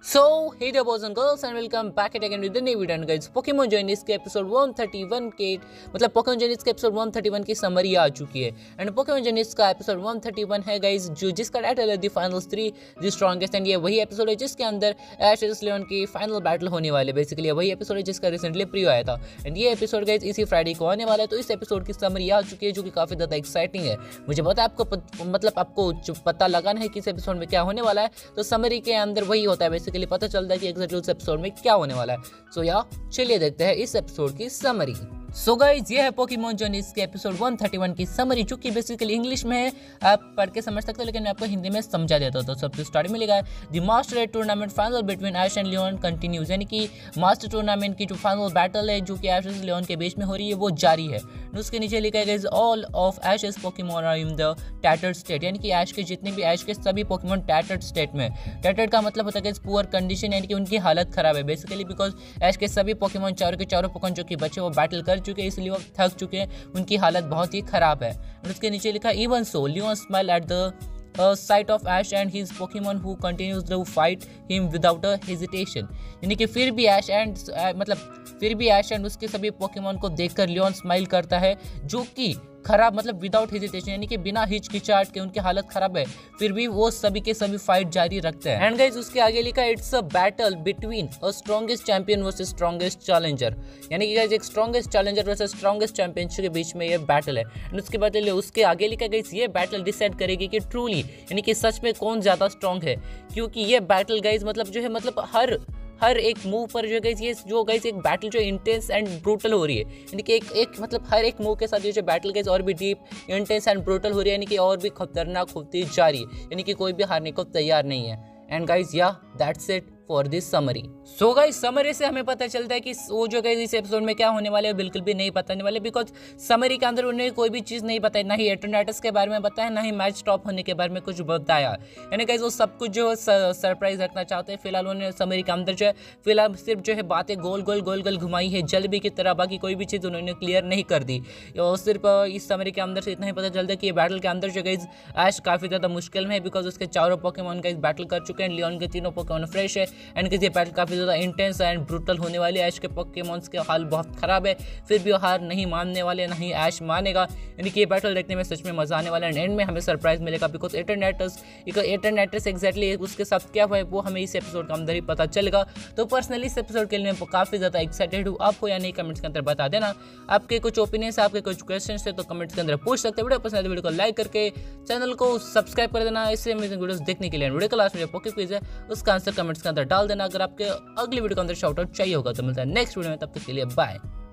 So, hey there boys and girls and welcome back again with the new video and guys Pokemon Journeys के episode 131 के मतलब Pokemon Journeys के episode 131 की summary आ चुकी है एंड Pokemon Journeys का एपिसोड 131 है गाइस जो जिसका टाइटल है the finals 3 the strongest and ये वही एपिसोड है जिसके अंदर ऐश वर्सेस लियोन की फाइनल बैटल होने वाले बेसिकली वही एपिसोड है जिसका रिसेंटली प्रीव्यू आया था एंड ये एपिसोड गाइस इसी फ्राइडे को आने वाला है। तो इस एपिसोड की समरी आ चुकी है जो कि काफ़ी ज़्यादा एक्साइटिंग है। मुझे पता है आपको पता लगाना है कि इस एपिसोड में क्या होने वाला है, तो समरी के अंदर वही होता है बेसिकली पता चलता है कि एग्जैक्टली उस एपिसोड में क्या होने वाला है। सो या चलिए देखते हैं इस एपिसोड की समरी। सो गाइज ये है पोकेमॉन जर्नीज के एपिसोड 131 की समरी जो कि बेसिकली इंग्लिश में है, आप पढ़ के समझ सकते हो लेकिन मैं आपको हिंदी में समझा देता हूँ। तो सबसे स्टार्टिंग में लिखा है the master red tournament final between Ash and Leon continues, यानी कि मास्टर टूर्नामेंट की जो फाइनल बैटल है जो कि ऐश और लियोन के बीच में हो रही है वो जारी है। उसके नीचे लिखा है guys all of Ash's Pokemon are in the tattered state, यानी कि ऐश के जितने भी ऐश के सभी पोकेमॉन टैटर्ड स्टेट में। टैटर्ड का मतलब होता है गाइज पुअर कंडीशन, यानी कि उनकी हालत खराब है बेसिकली बिकॉज ऐश के सभी पोकेमॉन चारों के चारों पोकेमॉन जो कि बच्चे वो बैटल कर चुके हैं इसलिए वो थक चुके हैं, उनकी हालत बहुत ही खराब है। और उसके नीचे लिखा even so Leon smile at the sight of Ash and his Pokemon who continues to fight him without a hesitation, यानी कि फिर भी ऐश एंड उसके सभी पोकेमॉन को देखकर लियोन स्माइल करता है जो कि खराब मतलब विदाउट हेजिटेशन, यानी कि बिना हिचकिचाहट के उनकी हालत खराब है फिर भी वो सभी के सभी फाइट जारी रखते हैं। एंड गाइस उसके आगे लिखा it's a battle between a strongest champion versus strongest challenger, यानी कि गाइस एक strongest challenger versus strongest champion के बीच में ये बैटल है। एंड उसके बाद उसके आगे लिखा गाइस ये बैटल डिसाइड करेगी कि ट्रूली यानी कि सच में कौन ज्यादा स्ट्रॉन्ग है, क्योंकि ये बैटल गाइस मतलब हर एक मूव पर जो गाइस ये जो गाइस एक बैटल जो इंटेंस एंड ब्रूटल हो रही है, यानी कि एक मतलब हर एक मूव के साथ ये जो बैटल गाइस और भी डीप इंटेंस एंड ब्रूटल हो रही है, यानी कि और भी खतरनाक होती जा रही है, यानी कि कोई भी हारने को तैयार नहीं है। And guys yeah that's it for this summary. So guys summary से हमें पता चलता है कि वो जो गाइस इस एपिसोड में क्या होने वाले है बिल्कुल भी नहीं बताने वाले बिकॉज समरी के अंदर उन्हें कोई भी चीज़ नहीं बताई, ना ही एटर्नाइटस के बारे में बताया ना ही मैच स्टॉप होने के बारे में कुछ बताया, यानी गाइस वो सब कुछ जो सरप्राइज रखना चाहते हैं। फिलहाल उन्होंने समरी के अंदर जो है फिलहाल सिर्फ जो है बातें गोल गोल घुमाई है जलबी की तरह, बाकी कोई भी चीज़ उन्होंने क्लियर नहीं कर दी। और सिर्फ इस समरी के अंदर से इतना ही पता चलता है कि ये बैटल के अंदर जो गाइस ऐश काफ़ी ज़्यादा मुश्किल में है बिकॉज उसके चारों पोकेमॉन गाइस बैटल कर चुके हैं, लियोन के तीनों पोकेमॉन फ्रेश है एंड ये बैटल काफ़ी ज़्यादा इंटेंस एंड ब्रूटल होने वाली है। ऐश के पोकेमॉन्स के हाल बहुत ख़राब है फिर भी वो हार नहीं मानने वाले, नहीं ऐश मानेगा, यानी कि ये बैटल देखने में सच में मज़ा आने वाला है। एंड में हमें सरप्राइज मिलेगा बिकॉज एटर्नाइटस एग्जैक्टली उसके साथ क्या हुआ है वो हमें इस एपिसोड के अंदर ही पता चलेगा। तो पर्सनली इस एपिसोड के लिए मैं काफ़ी ज़्यादा एक्साइटेड हूँ। आप हो या नहीं कमेंट्स के अंदर बता देना। आपके कुछ ओपिनियंस आपके कुछ क्वेश्चन है तो कमेंट्स के अंदर पूछ सकते हैं। वीडियो पसंद है वीडियो को लाइक करके चैनल को सब्सक्राइब कर देना इससे अमेजिंग वीडियोस देखने के लिए। वीडियो के लास्ट में जो पोके क्विज है उसका आंसर कमेंट्स के अंदर डाल देना। अगर आपके अगली वीडियो के अंदर शाउट आउट चाहिए होगा तो मिलता है नेक्स्ट वीडियो में, तब तक के लिए बाय।